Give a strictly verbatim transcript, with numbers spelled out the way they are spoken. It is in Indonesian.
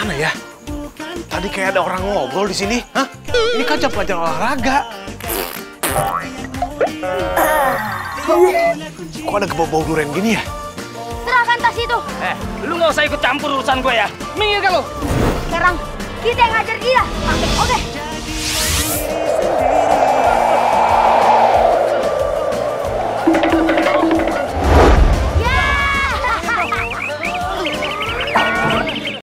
Gimana ya? Tadi kayak ada orang ngobrol di sini. Hah? Ini kan jam pelajaran olahraga. Kok ada bau-bau durian gini ya? Serahkan tas itu. Eh, lu nggak usah ikut campur urusan gue ya. Minggir kamu. Sekarang kita yang ngajar dia. Oke, oke.